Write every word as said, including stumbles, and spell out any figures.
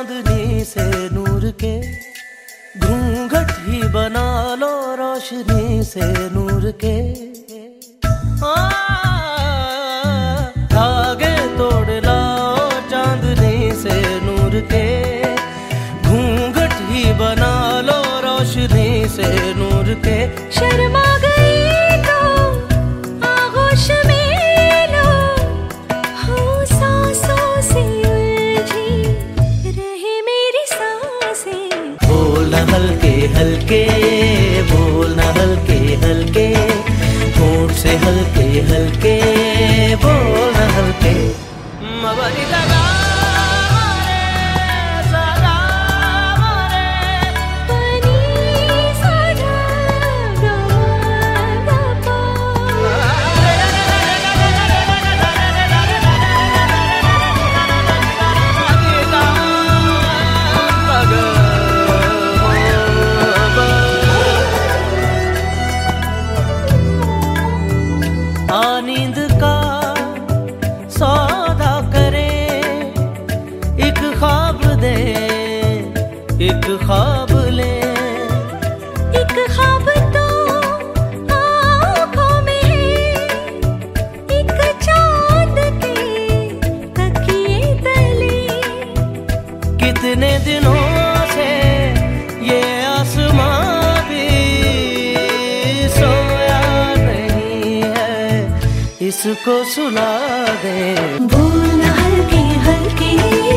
चांदनी से नूर के, घूंघट ही बना लो रोशनी से नूर के। धागे तोड़ लाओ चांदनी से नूर के, घूंघट ही बना लो रोशनी से नूर के। शर्मा गई तो आगोश में लो, हो सांसों से उलझी रहे मेरी सांसें। बोल न हल्के हल्के, बोल न हल्के हल्के, होंठ से हल्के हल्के बोल न हल्के। मबरी लगा नींद का सौदा करें, एक ख्वाब दे एक ख्वाब ले। एक ख्वाब तो आँखों में, एक चाँद के तकिए तले। कितने दिनों से ये आसमां भी सोया नहीं है, इसको सुला दे। बोल न हल्के हल्के